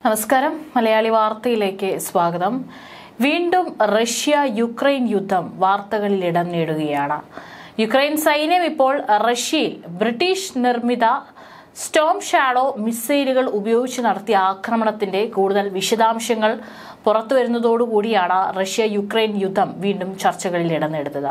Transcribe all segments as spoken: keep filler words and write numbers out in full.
നമസ്കാരം മലയാളി വാർത്തയിലേക്ക് സ്വാഗതം. വീണ്ടും റഷ്യ യുക്രൈൻ യുദ്ധം വാർത്തകളിൽ ഇടം നേടുകയാണ്. യുക്രൈൻ സൈന്യം ഇപ്പോൾ റഷ്യയിൽ ബ്രിട്ടീഷ് നിർമ്മിത സ്റ്റോം ഷാഡോ മിസൈലുകൾ ഉപയോഗിച്ച് നടത്തിയ ആക്രമണത്തിന്റെ കൂടുതൽ വിശദാംശങ്ങൾ പുറത്തുവരുന്നതോടുകൂടിയാണ് റഷ്യ യുക്രൈൻ യുദ്ധം വീണ്ടും ചർച്ചകളിൽ ഇടം നേടുന്നത്.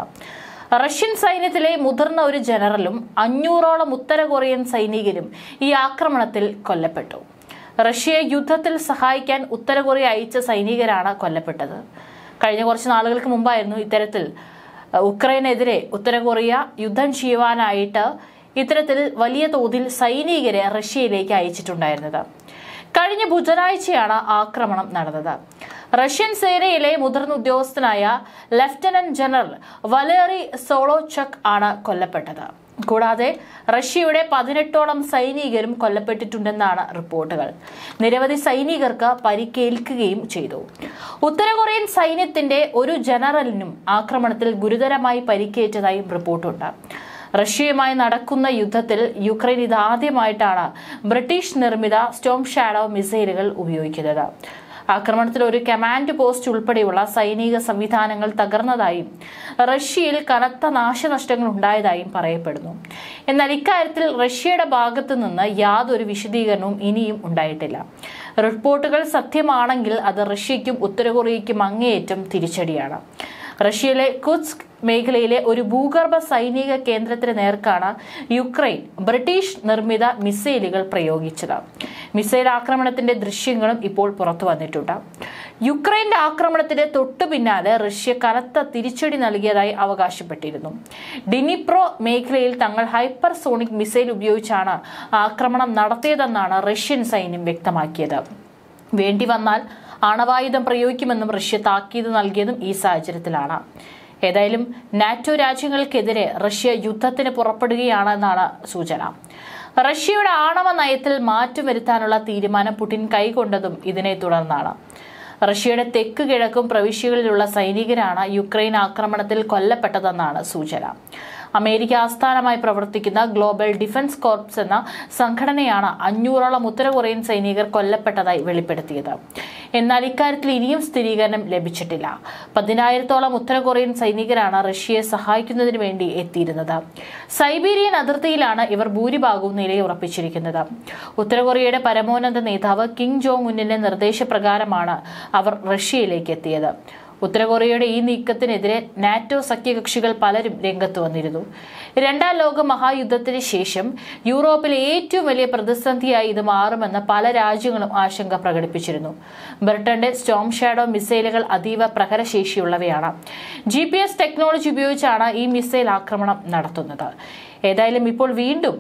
റഷ്യൻ സൈന്യത്തിലെ മുതിർന്ന ഒരു ജനറലും അഞ്ഞൂറോളം ഉത്തര കൊറിയൻ സൈനികരും ഈ ആക്രമണത്തിൽ കൊല്ലപ്പെട്ടു. റഷ്യയെ യുദ്ധത്തിൽ സഹായിക്കാൻ ഉത്തര കൊറിയ അയച്ച സൈനികരാണ് കൊല്ലപ്പെട്ടത്. കഴിഞ്ഞ കുറച്ച് നാളുകൾക്ക് മുമ്പായിരുന്നു ഇത്തരത്തിൽ ഉക്രൈനെതിരെ ഉത്തര കൊറിയ യുദ്ധം ചെയ്യുവാനായിട്ട് ഇത്തരത്തിൽ വലിയ തോതിൽ സൈനികരെ റഷ്യയിലേക്ക് അയച്ചിട്ടുണ്ടായിരുന്നത്. കഴിഞ്ഞ ബുധനാഴ്ചയാണ് ആക്രമണം നടന്നത്. റഷ്യൻ സേനയിലെ മുതിർന്ന ഉദ്യോഗസ്ഥനായ ലഫ്റ്റനന്റ് ജനറൽ വലേറി സോളോചക് ആണ് കൊല്ലപ്പെട്ടത്. കൂടാതെ റഷ്യയുടെ പതിനെട്ടോളം സൈനികരും കൊല്ലപ്പെട്ടിട്ടുണ്ടെന്നാണ് റിപ്പോർട്ടുകൾ. നിരവധി സൈനികർക്ക് പരിക്കേൽക്കുകയും ചെയ്തു. ഉത്തര കൊറിയൻ സൈന്യത്തിന്റെ ഒരു ജനറലിനും ആക്രമണത്തിൽ ഗുരുതരമായി പരിക്കേറ്റതായും റിപ്പോർട്ടുണ്ട്. റഷ്യയുമായി നടക്കുന്ന യുദ്ധത്തിൽ യുക്രൈൻ ഇതാദ്യമായിട്ടാണ് ബ്രിട്ടീഷ് നിർമ്മിത സ്റ്റോം ഷാഡോ മിസൈലുകൾ ഉപയോഗിക്കുന്നത്. ആക്രമണത്തിൽ ഒരു കമാൻഡ് പോസ്റ്റ് ഉൾപ്പെടെയുള്ള സൈനിക സംവിധാനങ്ങൾ തകർന്നതായും റഷ്യയിൽ കനത്ത നാശനഷ്ടങ്ങൾ ഉണ്ടായതായും പറയപ്പെടുന്നു. എന്നാൽ ഇക്കാര്യത്തിൽ റഷ്യയുടെ ഭാഗത്തു നിന്ന് യാതൊരു വിശദീകരണവും ഇനിയും ഉണ്ടായിട്ടില്ല. റിപ്പോർട്ടുകൾ സത്യമാണെങ്കിൽ അത് റഷ്യയ്ക്കും ഉത്തര കൊറിയയ്ക്കും അങ്ങേയറ്റം തിരിച്ചടിയാണ്. റഷ്യയിലെ കുത്സ്ക് മേഖലയിലെ ഒരു ഭൂഗർഭ സൈനിക കേന്ദ്രത്തിന് നേർക്കാണ് യുക്രൈൻ ബ്രിട്ടീഷ് നിർമ്മിത മിസൈലുകൾ പ്രയോഗിച്ചത്. മിസൈൽ ആക്രമണത്തിന്റെ ദൃശ്യങ്ങളും ഇപ്പോൾ പുറത്തു വന്നിട്ടുണ്ട്. യുക്രൈന്റെ ആക്രമണത്തിന് തൊട്ടു പിന്നാലെ റഷ്യ കനത്ത തിരിച്ചടി നൽകിയതായി അവകാശപ്പെട്ടിരുന്നു. ഡിനിപ്രോ മേഖലയിൽ തങ്ങൾ ഹൈപ്പർസോണിക് മിസൈൽ ഉപയോഗിച്ചാണ് ആക്രമണം നടത്തിയതെന്നാണ് റഷ്യൻ സൈന്യം വ്യക്തമാക്കിയത്. വേണ്ടി വന്നാൽ ആണവായുധം പ്രയോഗിക്കുമെന്നും റഷ്യ താക്കീത് നൽകിയതും ഈ സാഹചര്യത്തിലാണ്. ഏതായാലും നാറ്റോ രാജ്യങ്ങൾക്കെതിരെ റഷ്യ യുദ്ധത്തിന് പുറപ്പെടുകയാണെന്നാണ് സൂചന. റഷ്യയുടെ ആണവ നയത്തിൽ മാറ്റം വരുത്താനുള്ള തീരുമാനം പുടിൻ കൈക്കൊണ്ടതും ഇതിനെ തുടർന്നാണ്. റഷ്യയുടെ തെക്ക് കിഴക്കും പ്രവിശ്യകളിലുള്ള സൈനികരാണ് യുക്രൈൻ ആക്രമണത്തിൽ കൊല്ലപ്പെട്ടതെന്നാണ് സൂചന. അമേരിക്ക ആസ്ഥാനമായി പ്രവർത്തിക്കുന്ന ഗ്ലോബൽ ഡിഫൻസ് കോർപ്സ് എന്ന സംഘടനയാണ് അഞ്ഞൂറോളം ഉത്തര കൊറിയൻ സൈനികർ കൊല്ലപ്പെട്ടതായി വെളിപ്പെടുത്തിയത്. എന്നാൽ ഇക്കാര്യത്തിൽ ഇനിയും സ്ഥിരീകരണം ലഭിച്ചിട്ടില്ല. പതിനായിരത്തോളം ഉത്തര കൊറിയൻ സൈനികരാണ് റഷ്യയെ സഹായിക്കുന്നതിന് വേണ്ടി എത്തിയിരുന്നത്. സൈബീരിയൻ അതിർത്തിയിലാണ് ഇവർ ഭൂരിഭാഗവും നിലയുറപ്പിച്ചിരിക്കുന്നത്. ഉത്തര കൊറിയയുടെ പരമോന്നത നേതാവ് കിം ജോങ് ഉന്നിന്റെ നിർദ്ദേശപ്രകാരമാണ് അവർ റഷ്യയിലേക്ക് എത്തിയത്. ഉത്തര കൊറിയയുടെ ഈ നീക്കത്തിനെതിരെ നാറ്റോ സഖ്യകക്ഷികൾ പലരും രംഗത്ത് വന്നിരുന്നു. രണ്ടാം ലോക മഹായുദ്ധത്തിന് ശേഷം യൂറോപ്പിലെ ഏറ്റവും വലിയ പ്രതിസന്ധിയായി ഇത് മാറുമെന്ന് പല രാജ്യങ്ങളും ആശങ്ക പ്രകടിപ്പിച്ചിരുന്നു. ബ്രിട്ടന്റെ സ്റ്റോം ഷാഡോ മിസൈലുകൾ അതീവ പ്രഹരശേഷിയുള്ളവയാണ്. ജി പി എസ് ടെക്നോളജി ഉപയോഗിച്ചാണ് ഈ മിസൈൽ ആക്രമണം നടത്തുന്നത്. ഏതായാലും ഇപ്പോൾ വീണ്ടും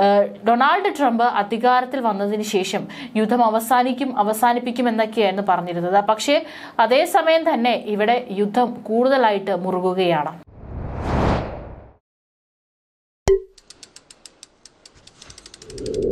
ഡൊണാൾഡ് ട്രംപ് അധികാരത്തിൽ വന്നതിന് ശേഷം യുദ്ധം അവസാനിക്കും അവസാനിപ്പിക്കും എന്നൊക്കെയായിരുന്നു പറഞ്ഞിരുന്നത്. പക്ഷേ അതേസമയം തന്നെ ഇവിടെ യുദ്ധം കൂടുതലായിട്ട് മുറുകുകയാണ്.